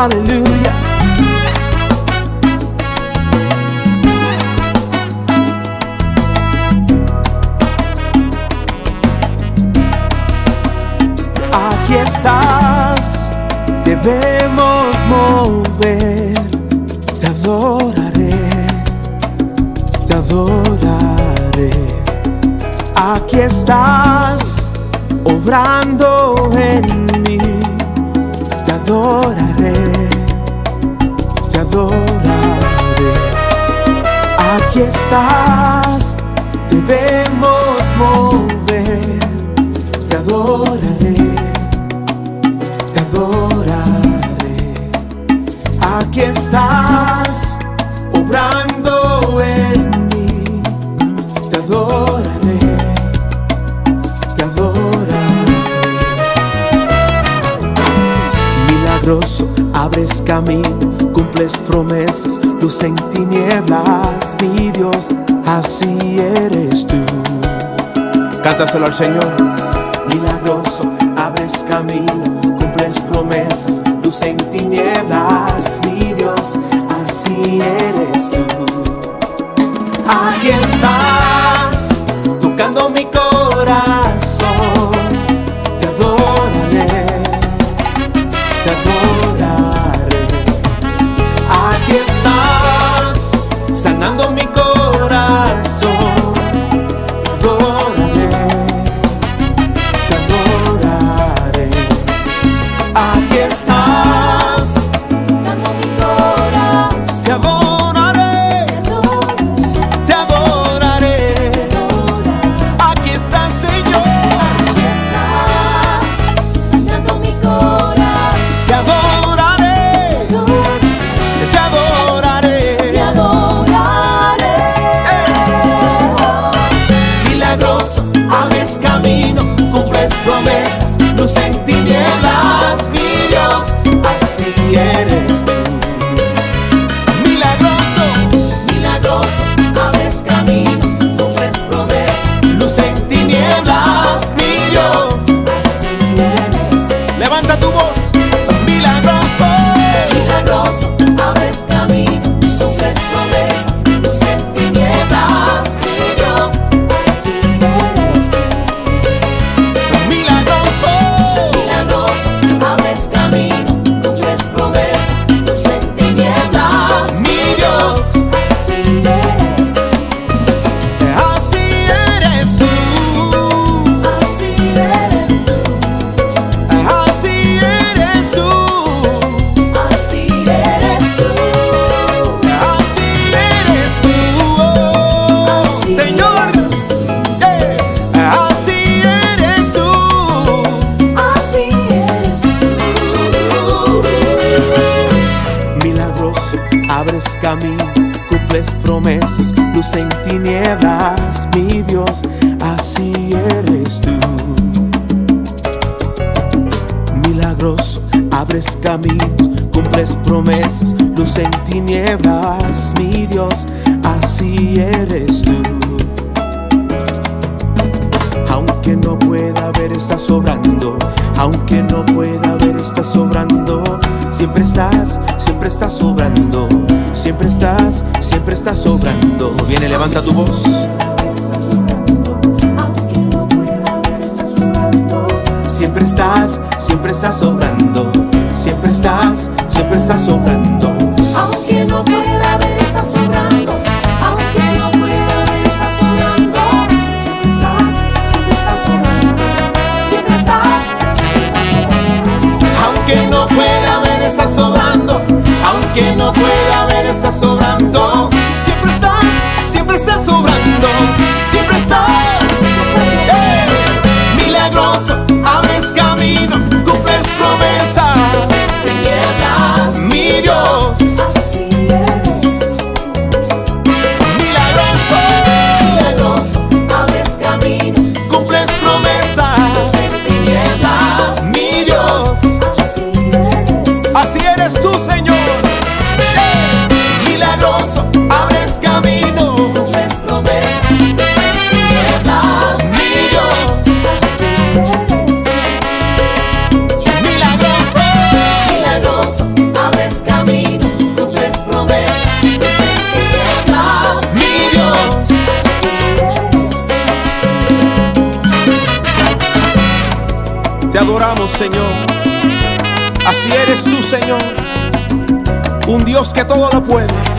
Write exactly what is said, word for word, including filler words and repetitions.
Aleluya. Aquí estás, debemos mover. Te adoraré, te adoraré. Aquí estás, obrando en mí. Te adoraré, te adoraré. Aquí estás, debemos mover. Te adoraré, te adoraré. Aquí estás, obrando en mí. Te adoraré, te adoraré. Milagroso, abres camino, cumples promesas, luz en tinieblas, mi Dios, así eres tú. Cántaselo al Señor. Milagroso, abres camino, cumples promesas, luz en tinieblas, mi Dios, así eres tú. Aquí estás, tocando mi corazón. Te adoraré, te adoraré. Aquí estás, sanando mi corazón. Te adoraré, te adoraré. Aquí estás, tocando mi corazón. Te adoraré, te adoraré. Aquí estás, Señor. Aquí estás, sanando mi corazón. Te adoraré, te adoraré. Te adoraré. Milagroso, abres camino, cumples promesas, luz en tinieblas, mi Dios, así eres tú. Milagroso, Milagroso, abres camino, cumples promesas. luz en tinieblas, mi Dios. Así eres tú. Levanta tu voz. Milagroso, Milagroso, abres camino, cumples promesas. Luz en tinieblas, mi Dios. Así eres tú. milagroso, Milagroso, abres camino, cumples promesas. Luz en tinieblas, mi Dios, así eres tú. así eres tú. Así eres tú. Así eres tú. Así eres tú. Así eres tú, oh, Así Señor. Eh, Así eres tú. Así eres tú. Milagroso, abres camino, cumples promesas, luz en tinieblas, mi Dios, así eres tú. Milagroso, abres caminos, cumples promesas, luz en tinieblas, mi Dios, así eres tú. Aunque no pueda ver, estás sobrando. Aunque no pueda ver, estás sobrando. Siempre estás, siempre estás sobrando. Siempre estás, siempre estás sobrando. Viene, levanta tu voz. Aunque no pueda ver, estás sobrando. Siempre estás, siempre estás sobrando. Siempre estás, siempre estás sobrando. Aunque no pueda ver, estás sobrando. Aunque no pueda ver, estás sobrando. Siempre estás, siempre estás sobrando. Siempre estás, siempre estás sobrando. Aunque no pueda ver, estás sobrando. Aunque no pueda ver, estás sobrando. Siempre estás, siempre estás sobrando. Siempre estás. ¡Eh! Milagroso, abres camino, cumples promesas. Tinieblas, Mi Dios, así eres tú. milagroso, Milagroso, abres camino. cumples promesas. Tinieblas, Mi Dios, así eres tú. así eres tú, Señor. ¡Eh! Milagroso, Te adoramos, Señor. Así eres tú, Señor, un Dios que todo lo puede.